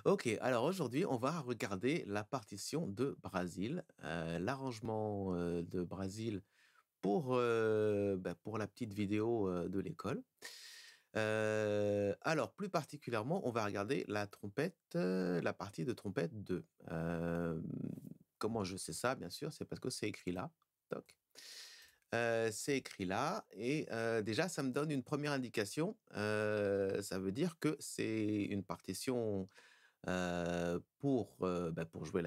OK, alors aujourd'hui, on va regarder la partition de Brasil, l'arrangement, de Brasil pour la petite vidéo, de l'école. Alors plus particulièrement, on va regarder la trompette, la partie de trompette 2. Comment je sais ça? Bien sûr, c'est parce que c'est écrit là. Toc. C'est écrit là et déjà ça me donne une première indication, ça veut dire que c'est une partition pour jouer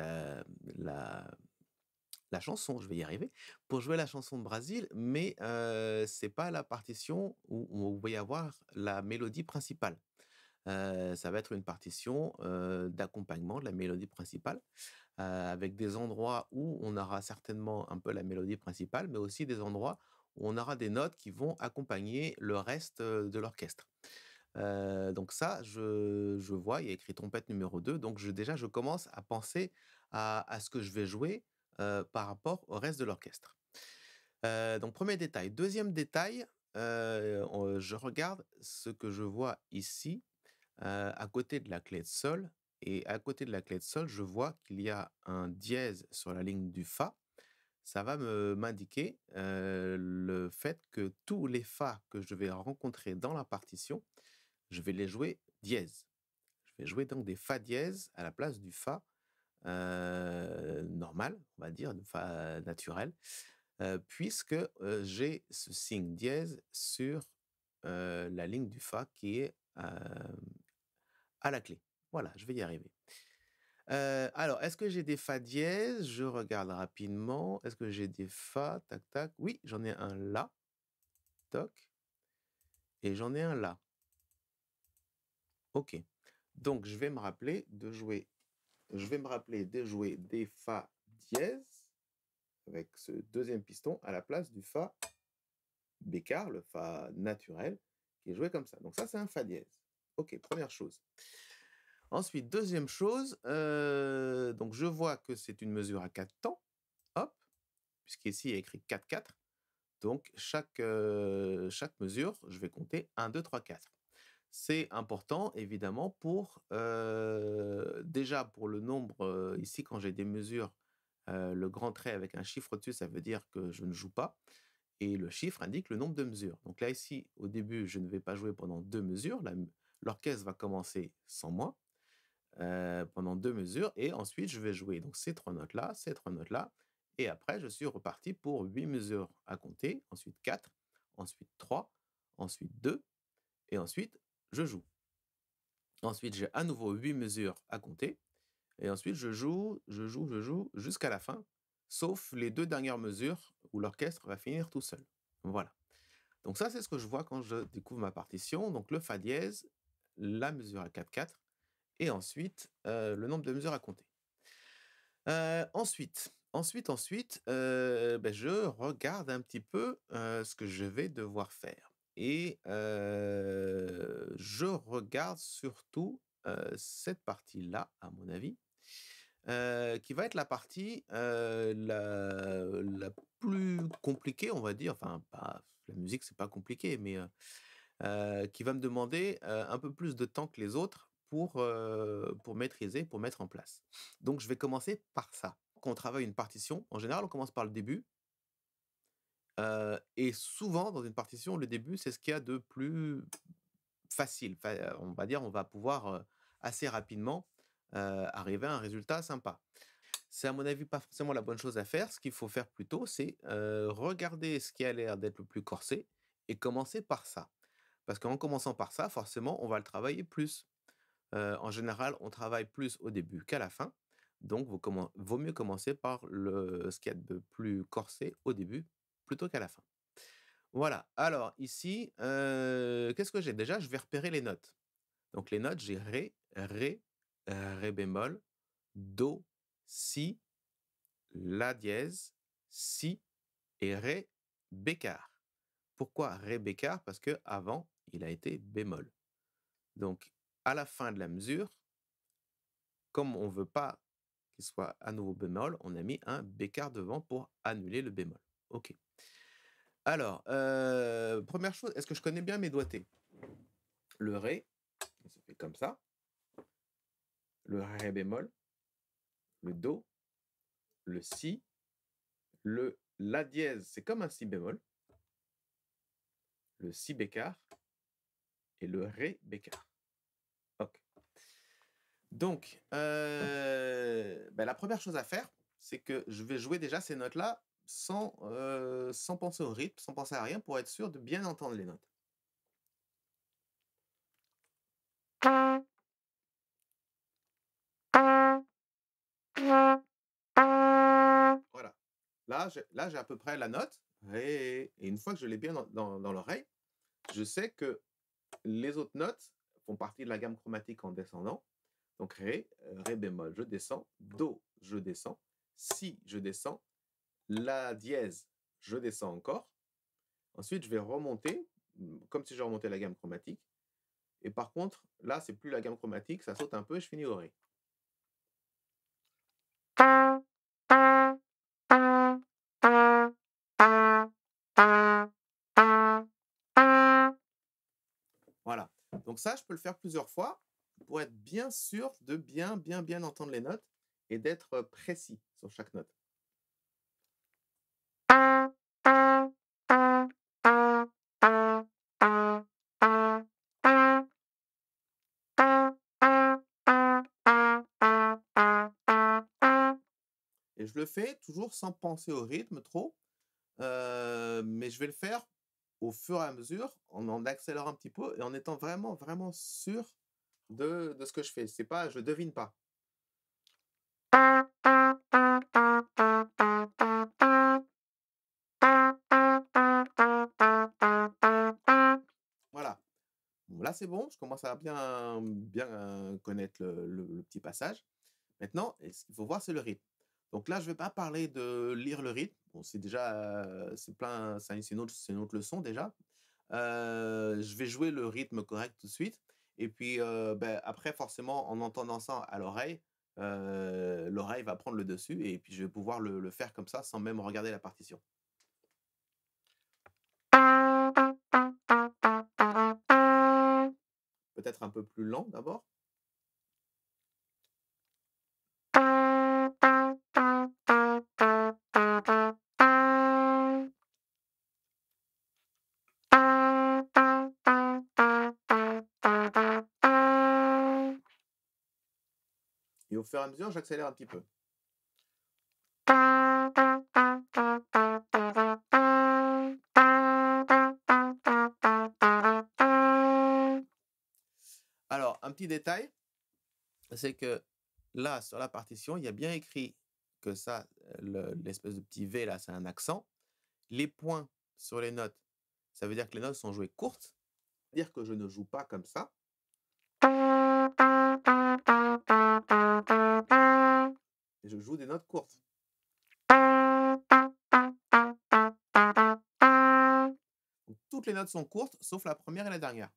la chanson, je vais y arriver, pour jouer la chanson de Brasil, mais c'est pas la partition où il va y avoir la mélodie principale. Ça va être une partition, d'accompagnement de la mélodie principale, avec des endroits où on aura certainement un peu la mélodie principale, mais aussi des endroits où on aura des notes qui vont accompagner le reste, de l'orchestre. Donc ça, je vois, il y a écrit trompette numéro 2, donc je commence à penser à ce que je vais jouer, par rapport au reste de l'orchestre. Donc 1er détail. 2e détail, je regarde ce que je vois ici, à côté de la clé de sol et à côté de la clé de sol, je vois qu'il y a un dièse sur la ligne du fa. Ça va m'indiquer, le fait que tous les fa que je vais rencontrer dans la partition, je vais les jouer dièse. Je vais jouer donc des fa dièse à la place du fa, normal, on va dire, de fa naturel, puisque, j'ai ce signe dièse sur, la ligne du fa qui est, à la clé. Voilà, je vais y arriver. Alors, est-ce que j'ai des fa dièse? Je regarde rapidement. Est-ce que j'ai des fa? Tac, tac. Oui, j'en ai un là, toc, et j'en ai un là. OK. Donc je vais me rappeler de jouer des fa dièse avec ce 2e piston à la place du fa bécard, le fa naturel, qui est joué comme ça. Donc ça, c'est un fa dièse. OK, première chose. Ensuite, 2e chose, donc je vois que c'est une mesure à 4 temps, hop, puisqu'ici il y a écrit 4/4. Donc chaque mesure, je vais compter 1, 2, 3, 4. C'est important évidemment pour, déjà pour le nombre, ici quand j'ai des mesures, le grand trait avec un chiffre dessus, ça veut dire que je ne joue pas et le chiffre indique le nombre de mesures. Donc là ici, au début, je ne vais pas jouer pendant 2 mesures, l'orchestre va commencer sans moi, pendant 2 mesures et ensuite je vais jouer donc ces 3 notes-là, ces 3 notes-là et après je suis reparti pour 8 mesures à compter, ensuite 4, ensuite 3, ensuite 2 et ensuite je joue. Ensuite, j'ai à nouveau 8 mesures à compter et ensuite je joue jusqu'à la fin, sauf les 2 dernières mesures où l'orchestre va finir tout seul. Voilà. Donc ça, c'est ce que je vois quand je découvre ma partition, donc le fa dièse, la mesure à 4/4 et ensuite, le nombre de mesures à compter. Je regarde un petit peu, ce que je vais devoir faire et je regarde surtout, cette partie-là, à mon avis, qui va être la partie, la plus compliquée, on va dire, enfin pas la musique, c'est pas compliqué, mais qui va me demander, un peu plus de temps que les autres pour maîtriser, pour mettre en place. Donc je vais commencer par ça. Quand on travaille une partition, en général, on commence par le début, et souvent dans une partition, le début, c'est ce qu'il y a de plus facile. On va dire, on va pouvoir, assez rapidement, arriver à un résultat sympa. C'est à mon avis pas forcément la bonne chose à faire. Ce qu'il faut faire plutôt, c'est, regarder ce qui a l'air d'être le plus corsé et commencer par ça. Parce qu'en commençant par ça, forcément, on va le travailler plus. En général, on travaille plus au début qu'à la fin, donc vaut mieux commencer par ce qu'il y a de plus corsé au début, plutôt qu'à la fin. Voilà, alors ici, qu'est-ce que j'ai? Déjà, je vais repérer les notes. Donc les notes, j'ai ré bémol, do, si, la dièse, si et ré bécard. Pourquoi ré bécard? Parce que avant, il a été bémol. Donc à la fin de la mesure, comme on veut pas qu'il soit à nouveau bémol, on a mis un bécard devant pour annuler le bémol. OK. Alors, 1re chose, est-ce que je connais bien mes doigtés? Le ré, ça fait comme ça. le ré bémol, le do, le si, le la dièse, c'est comme un si bémol, le si bécard et le ré bécard. OK. Donc, bah, la première chose à faire, c'est que je vais jouer déjà ces notes-là sans penser au rythme, sans penser à rien pour être sûr de bien entendre les notes. Voilà. Là, j'ai à peu près la note, ré et une fois que je l'ai bien dans l'oreille, je sais que les autres notes font partie de la gamme chromatique en descendant. Donc ré, ré bémol, je descends, do, je descends, si, je descends, la dièse, je descends encore. Ensuite, je vais remonter, comme si je remontais la gamme chromatique. Et par contre, là, c'est plus la gamme chromatique, ça saute un peu et je finis au ré. Voilà. Donc ça, je peux le faire plusieurs fois pour être bien sûr de bien entendre les notes et d'être précis sur chaque note. Et je le fais toujours sans penser au rythme trop, mais je vais le faire au fur et à mesure, en accélérant un petit peu et en étant vraiment sûr de ce que je fais. C'est pas je devine pas. Voilà. Bon là, c'est bon, je commence à bien connaître le petit passage. Maintenant, et ce qu'il faut voir, c'est le rythme. Donc là, je vais pas parler de lire le rythme. Bon, c'est déjà, c'est plein c'est une autre leçon déjà. Je vais jouer le rythme correct tout de suite et puis, après forcément en entendant ça à l'oreille, l'oreille va prendre le dessus et puis je vais pouvoir le faire comme ça sans même regarder la partition. Peut-être un peu plus lent d'abord? Et au fur et à mesure, j'accélère un petit peu. Alors, un petit détail, c'est que là, sur la partition, il y a bien écrit que ça, l'espèce de petit V là, c'est un accent. Les points sur les notes, ça veut dire que les notes sont jouées courtes, dire que je ne joue pas comme ça. Et je joue des notes courtes. Donc, toutes les notes sont courtes, sauf la première et la dernière.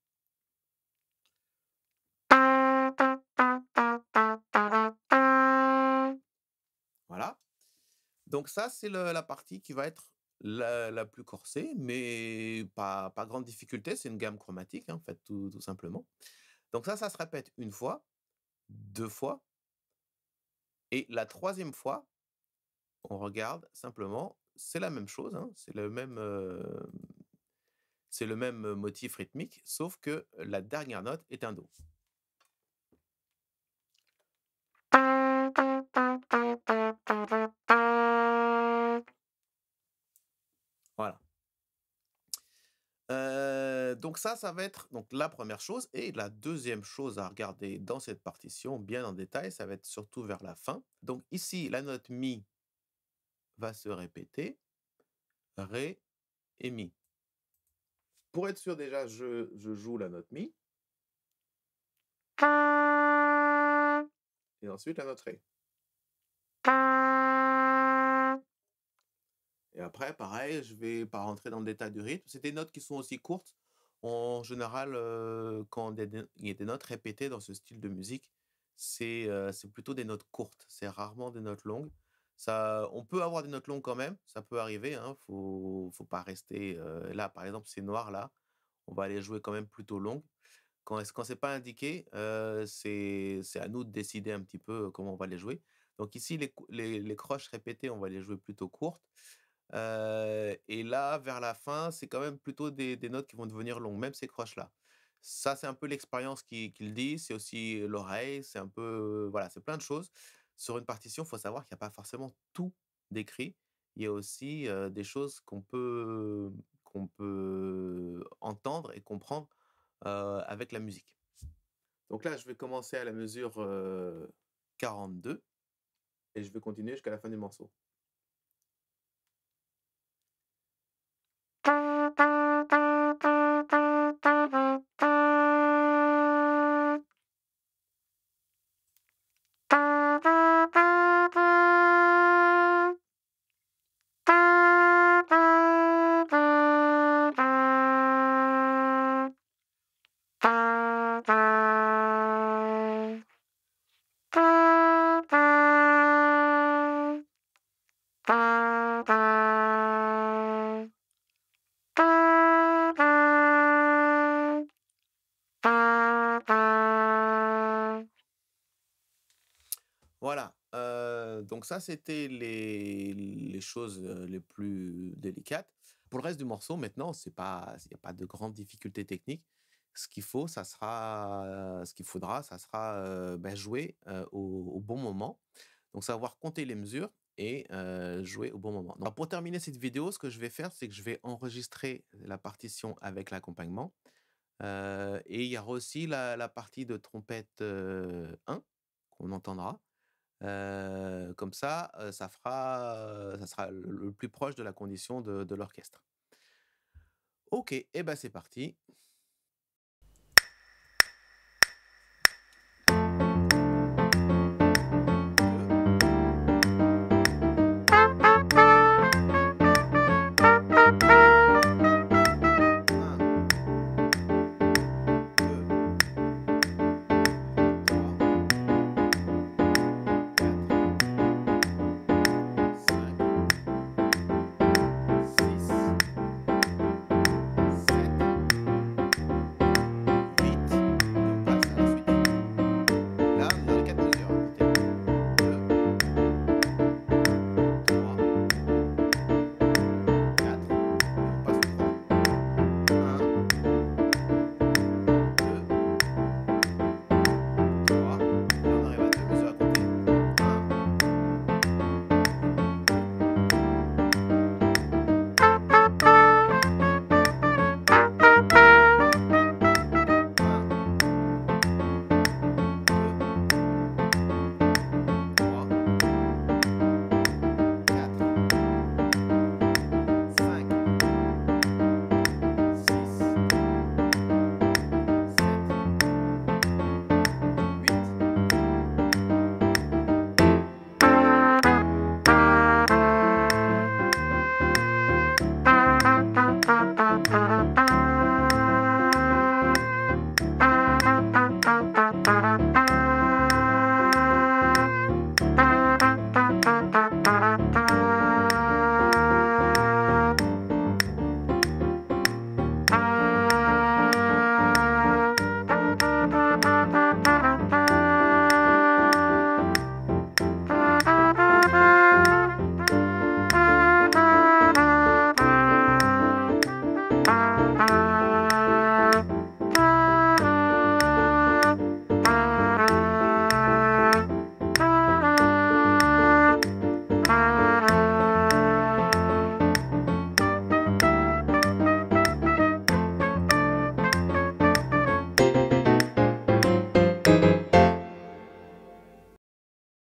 Voilà. Donc ça, c'est la partie qui va être la plus corsée, mais pas grande difficulté. C'est une gamme chromatique, hein, en fait, tout simplement. Donc ça se répète une fois, 2 fois et la troisième fois, on regarde simplement, c'est la même chose, hein, c'est le même motif rythmique, sauf que la dernière note est un do. Voilà. Donc ça va être donc la première chose et la deuxième chose à regarder dans cette partition bien en détail, ça va être surtout vers la fin. Donc ici, la note mi va se répéter, ré et mi. Pour être sûr déjà, je joue la note mi et ensuite la note ré. Et après pareil, je vais pas rentrer dans le détail du rythme. C'est des notes qui sont aussi courtes. En général, quand il y a des notes répétées dans ce style de musique, c'est plutôt des notes courtes, c'est rarement des notes longues. Ça on peut avoir des notes longues quand même, ça peut arriver, hein, faut pas rester, là, par exemple, c'est noir là, on va aller jouer quand même plutôt longue. Quand c'est pas indiqué, c'est à nous de décider un petit peu comment on va les jouer. Donc ici, les croches répétées, on va les jouer plutôt courtes, et là, vers la fin, c'est quand même plutôt des notes qui vont devenir longues, même ces croches-là. Ça, c'est un peu l'expérience qui le dit, c'est aussi l'oreille, c'est un peu, voilà, c'est plein de choses. Sur une partition, il faut savoir qu'il y a pas forcément tout décrit. Il y a aussi, des choses qu'on peut entendre et comprendre, avec la musique. Donc là, je vais commencer à la mesure, 42 et je vais continuer jusqu'à la fin du morceau. Voilà, donc ça, c'était les choses, les plus délicates. Pour le reste du morceau, maintenant, c'est pas il y a pas de grandes difficultés techniques. Ce qu'il faudra, ça sera, bah, jouer, au bon moment. Donc savoir compter les mesures et jouer au bon moment. Donc pour terminer cette vidéo, ce que je vais faire, c'est que je vais enregistrer la partition avec l'accompagnement, et il y aura aussi la partie de trompette, 1 qu'on entendra. Comme ça, ça sera le plus proche de la condition de l'orchestre. OK et ben c'est parti.